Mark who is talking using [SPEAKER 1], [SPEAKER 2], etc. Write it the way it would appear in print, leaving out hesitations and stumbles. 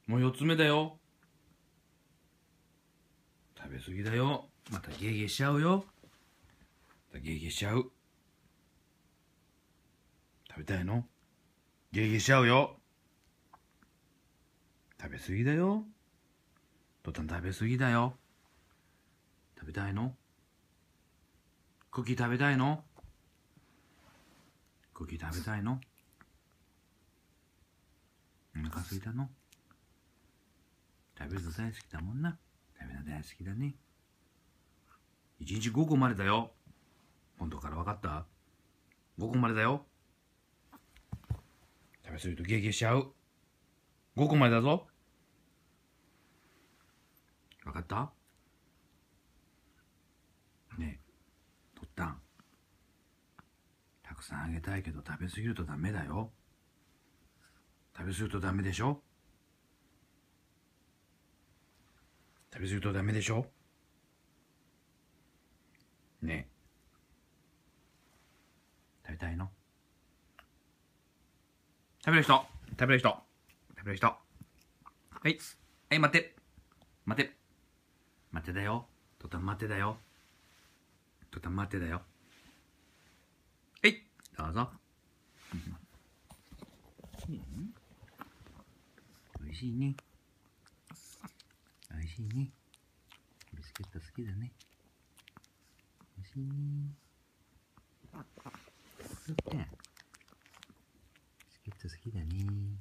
[SPEAKER 1] もう4つ目だよ。食べ過ぎだよ。またゲーゲーしちゃうよ。またゲーゲーしちゃう。食べたいの？ゲーゲーしちゃうよ。食べ過ぎだよ。トタン食べ過ぎだよ。食べたいの？クッキー食べたいの？クッキー食べたいの？お腹すいたの？食べるの大好きだもんな。食べるの大好きだね。1日5個までだよ。本当から分かった？ 5 個までだよ。食べ過ぎるとゲーゲーしちゃう。5個までだぞ。分かった？ねえ、とったん。たくさんあげたいけど食べ過ぎるとダメだよ。食べ過ぎるとダメでしょ？食べ過ぎるとダメでしょ？ねえ、食べたいの？食べる人、食べる人、食べる人。はい、はい、待って、待って、待ってだよ。とたん待ってだよ。とたん待ってだよ。はい、どうぞ。おいしいね。おいしいね。ビスケット好きだね。おいしいね。そっか。ビスケット好きだね。